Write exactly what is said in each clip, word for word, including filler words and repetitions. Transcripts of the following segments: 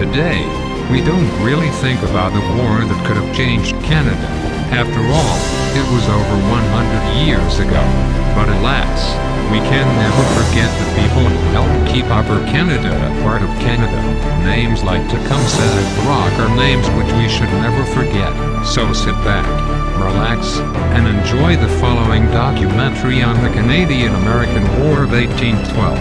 Today, we don't really think about the war that could have changed Canada. After all, it was over one hundred years ago. But alas, we can never forget the people who helped keep Upper Canada a part of Canada. Names like Tecumseh and Brock are names which we should never forget. So sit back, relax, and enjoy the following documentary on the Canadian-American War of eighteen twelve.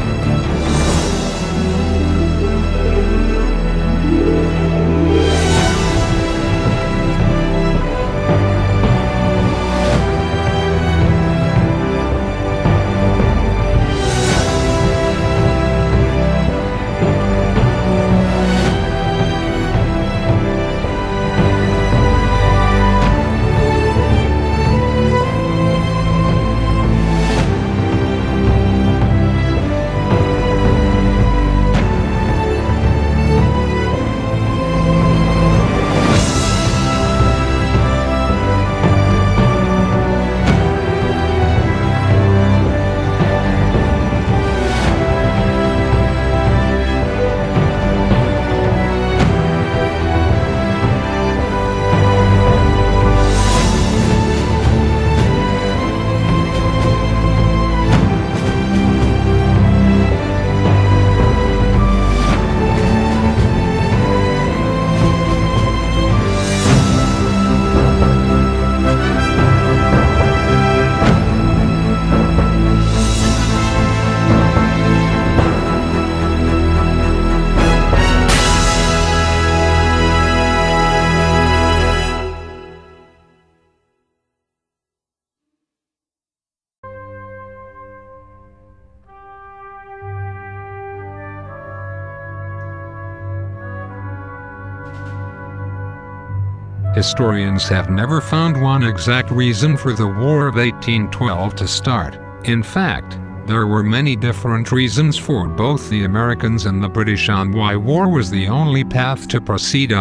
Historians have never found one exact reason for the War of eighteen twelve to start. In fact, there were many different reasons for both the Americans and the British on why war was the only path to proceed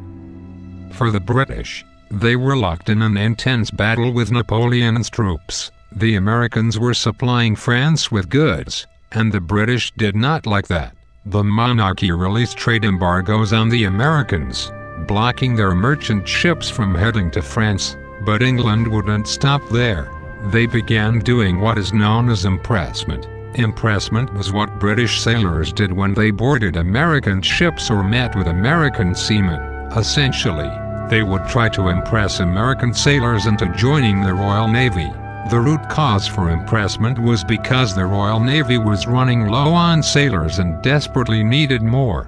on. For the British, they were locked in an intense battle with Napoleon's troops. The Americans were supplying France with goods, and the British did not like that. The monarchy released trade embargoes on the Americans, blocking their merchant ships from heading to France, but England wouldn't stop there. They began doing what is known as impressment. Impressment was what British sailors did when they boarded American ships or met with American seamen. Essentially, they would try to impress American sailors into joining the Royal Navy. The root cause for impressment was because the Royal Navy was running low on sailors and desperately needed more.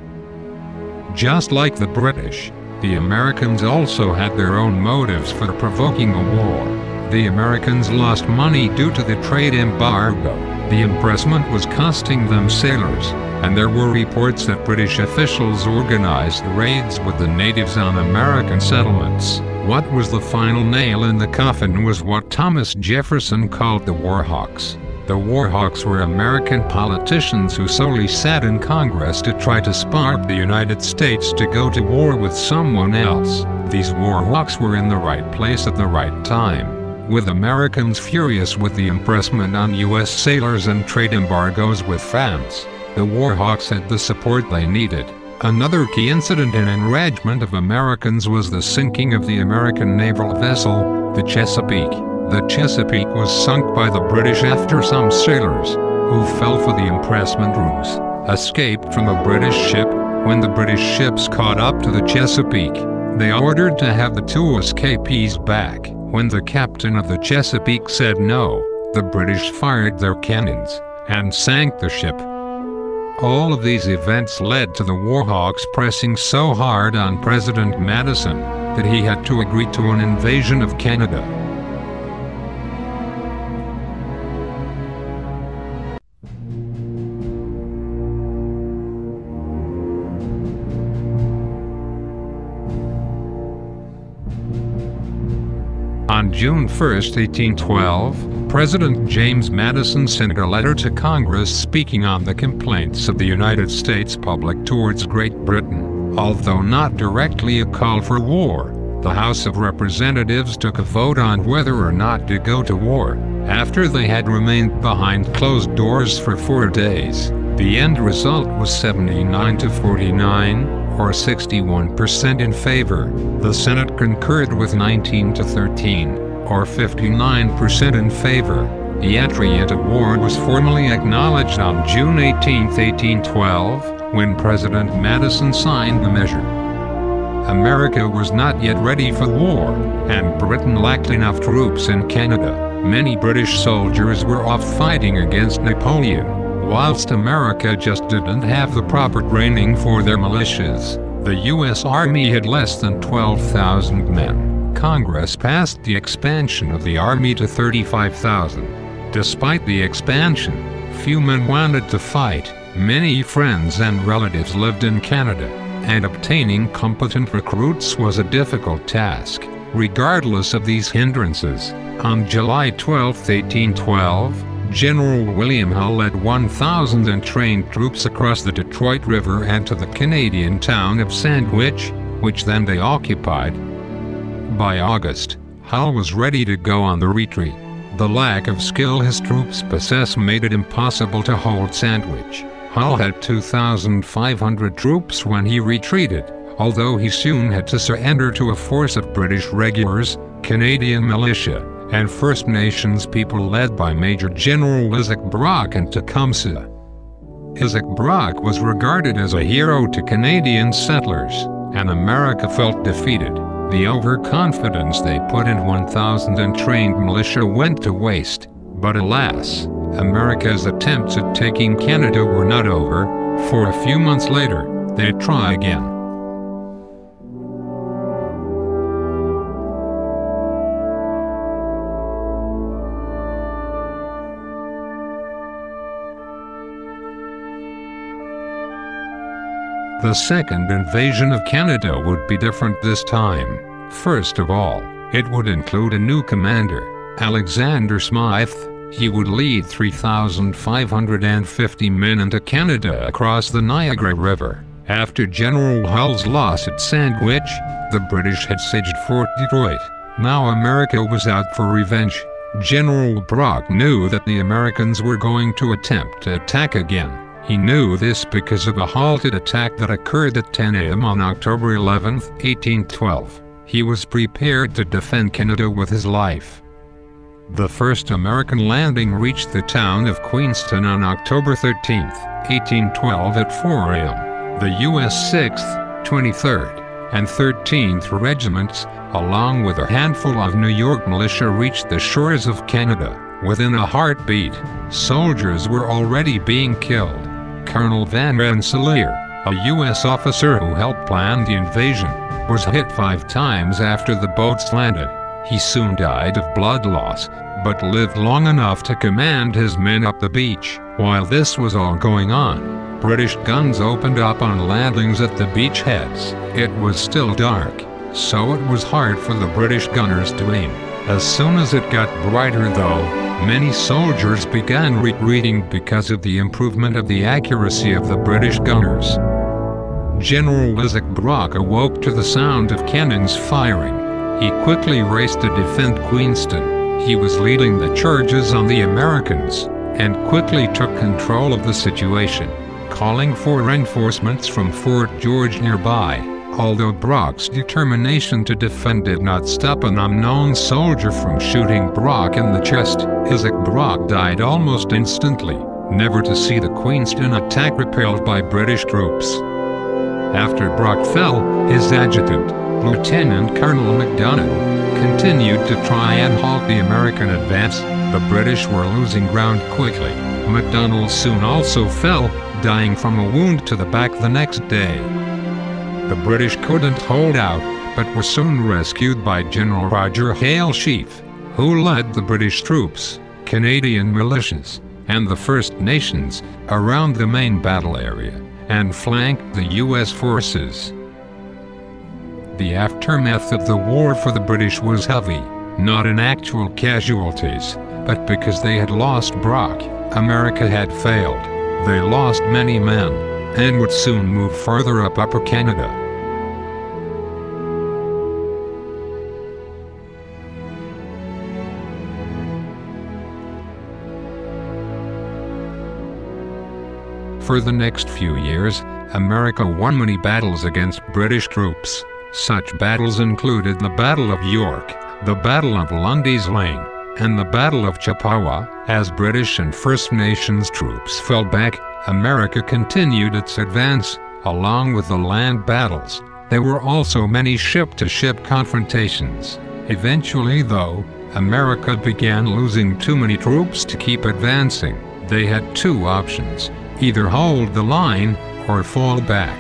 Just like the British, the Americans also had their own motives for provoking a war. The Americans lost money due to the trade embargo. The impressment was costing them sailors, and there were reports that British officials organized raids with the natives on American settlements. What was the final nail in the coffin was what Thomas Jefferson called the Warhawks. The Warhawks were American politicians who solely sat in Congress to try to spark the United States to go to war with someone else. These Warhawks were in the right place at the right time. With Americans furious with the impressment on U S sailors and trade embargoes with France, the Warhawks had the support they needed. Another key incident in enragement of Americans was the sinking of the American naval vessel, the Chesapeake. The Chesapeake was sunk by the British after some sailors, who fell for the impressment ruse, escaped from a British ship. When the British ships caught up to the Chesapeake, they ordered to have the two escapees back. When the captain of the Chesapeake said no, the British fired their cannons and sank the ship. All of these events led to the Warhawks pressing so hard on President Madison that he had to agree to an invasion of Canada. On June first, eighteen twelve, President James Madison sent a letter to Congress speaking on the complaints of the United States public towards Great Britain. Although not directly a call for war, the House of Representatives took a vote on whether or not to go to war. After they had remained behind closed doors for four days, The end result was seventy-nine to forty-nine, or sixty-one percent in favor. The Senate concurred with nineteen to thirteen, or fifty-nine percent in favor. The entry into war was formally acknowledged on June eighteenth, eighteen twelve, when President Madison signed the measure. America was not yet ready for war, and Britain lacked enough troops in Canada. Many British soldiers were off fighting against Napoleon, whilst America just didn't have the proper training for their militias. The U S Army had less than twelve thousand men. Congress passed the expansion of the Army to thirty-five thousand. Despite the expansion, few men wanted to fight. Many friends and relatives lived in Canada, and obtaining competent recruits was a difficult task. Regardless of these hindrances, on July twelfth, eighteen twelve, General William Hull led one thousand untrained troops across the Detroit River and to the Canadian town of Sandwich, which then they occupied. By August, Hull was ready to go on the retreat. The lack of skill his troops possessed made it impossible to hold Sandwich. Hull had two thousand five hundred troops when he retreated, although he soon had to surrender to a force of British regulars, Canadian militia, and First Nations people led by Major General Isaac Brock and Tecumseh. Isaac Brock was regarded as a hero to Canadian settlers, and America felt defeated. The overconfidence they put in one thousand untrained militia went to waste. But alas, America's attempts at taking Canada were not over, for a few months later, they'd try again. The second invasion of Canada would be different this time. First of all, it would include a new commander, Alexander Smythe. He would lead three thousand five hundred fifty men into Canada across the Niagara River. After General Hull's loss at Sandwich, the British had sieged Fort Detroit. Now America was out for revenge. General Brock knew that the Americans were going to attempt to attack again. He knew this because of a halted attack that occurred at ten A M on October eleventh, eighteen twelve. He was prepared to defend Canada with his life. The first American landing reached the town of Queenston on October thirteenth, eighteen twelve at four A M The U S sixth, twenty-third, and thirteenth Regiments, along with a handful of New York militia, reached the shores of Canada. Within a heartbeat, soldiers were already being killed. Colonel Van Rensselaer, a U S officer who helped plan the invasion, was hit five times after the boats landed. He soon died of blood loss, but lived long enough to command his men up the beach. While this was all going on, British guns opened up on landings at the beachheads. It was still dark, so it was hard for the British gunners to aim. As soon as it got brighter though, many soldiers began retreating because of the improvement of the accuracy of the British gunners. General Isaac Brock awoke to the sound of cannons firing. He quickly raced to defend Queenston. He was leading the charges on the Americans, and quickly took control of the situation, calling for reinforcements from Fort George nearby. Although Brock's determination to defend did not stop an unknown soldier from shooting Brock in the chest, Isaac Brock died almost instantly, never to see the Queenston attack repelled by British troops. After Brock fell, his adjutant, Lieutenant Colonel Macdonald, continued to try and halt the American advance. The British were losing ground quickly. Macdonald soon also fell, dying from a wound to the back the next day. The British couldn't hold out, but were soon rescued by General Roger Hale Sheaffe, who led the British troops, Canadian militias, and the First Nations around the main battle area, and flanked the U S forces. The aftermath of the war for the British was heavy, not in actual casualties, but because they had lost Brock, America had failed. They lost many men, and would soon move farther up Upper Canada. For the next few years, America won many battles against British troops. Such battles included the Battle of York, the Battle of Lundy's Lane, and the Battle of Chippewa. As British and First Nations troops fell back, America continued its advance, along with the land battles. There were also many ship-to-ship confrontations. Eventually, though, America began losing too many troops to keep advancing. They had two options: either hold the line or fall back.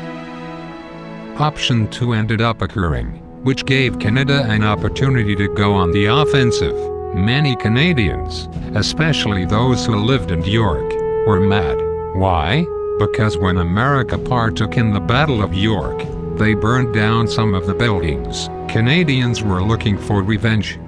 Option two ended up occurring, which gave Canada an opportunity to go on the offensive. Many Canadians, especially those who lived in York, were mad. Why? Because when America partook in the Battle of York, they burned down some of the buildings. Canadians were looking for revenge.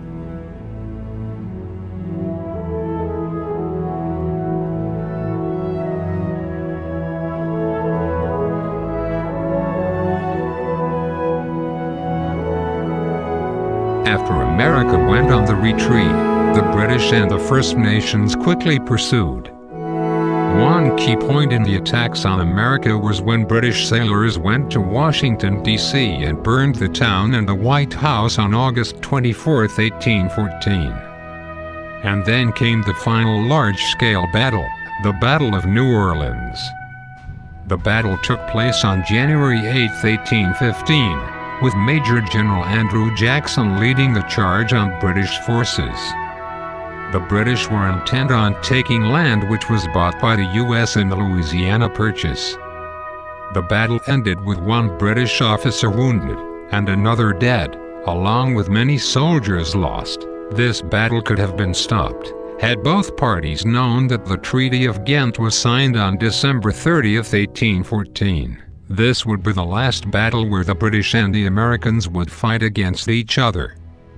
After America went on the retreat, the British and the First Nations quickly pursued. One key point in the attacks on America was when British sailors went to Washington, D C and burned the town and the White House on August twenty-fourth, eighteen fourteen. And then came the final large-scale battle, the Battle of New Orleans. The battle took place on January eighth, eighteen fifteen, with Major General Andrew Jackson leading the charge on British forces. The British were intent on taking land which was bought by the U S in the Louisiana Purchase. The battle ended with one British officer wounded, and another dead, along with many soldiers lost. This battle could have been stopped, had both parties known that the Treaty of Ghent was signed on December thirtieth, eighteen fourteen. This would be the last battle where the British and the Americans would fight against each other.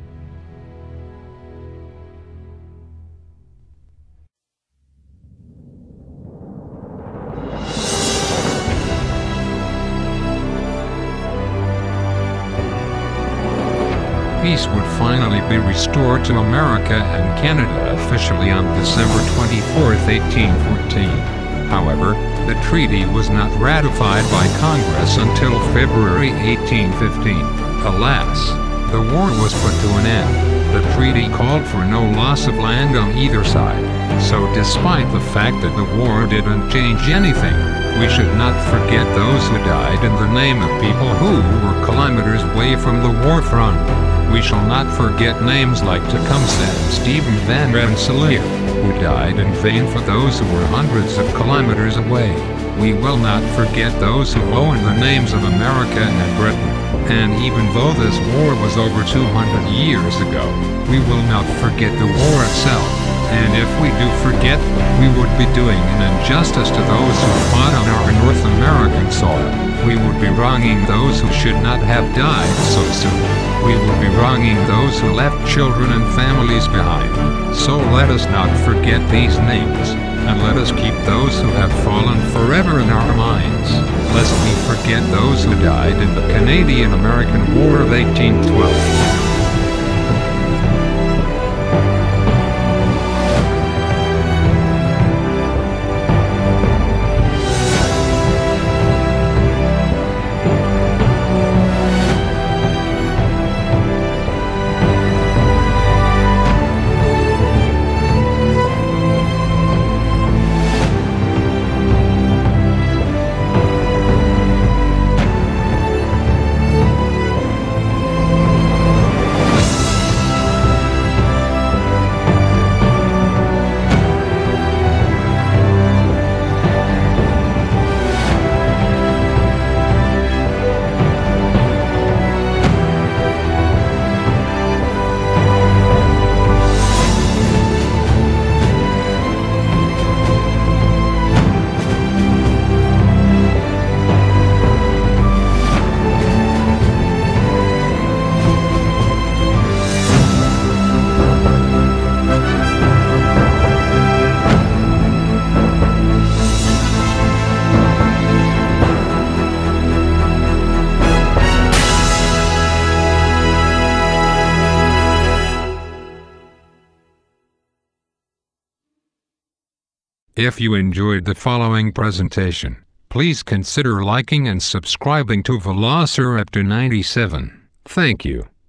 Peace would finally be restored to America and Canada officially on December twenty-fourth, eighteen fourteen. However, the treaty was not ratified by Congress until February eighteen fifteen. Alas, the war was put to an end. The treaty called for no loss of land on either side. So despite the fact that the war didn't change anything, we should not forget those who died in the name of people who were kilometers away from the war front. We shall not forget names like Tecumseh and Stephen Van Rensselaer, who died in vain for those who were hundreds of kilometers away. We will not forget those who owe in the names of America and Britain. And even though this war was over two hundred years ago, we will not forget the war itself. And if we do forget, we would be doing an injustice to those who fought on our North American soil. We would be wronging those who should not have died so soon. We would be wronging those who left children and families behind. So let us not forget these names, and let us keep those who have fallen forever in our minds, lest we forget those who died in the Canadian-American War of eighteen twelve. If you enjoyed the following presentation, please consider liking and subscribing to Velociraptor ninety-seven. Thank you.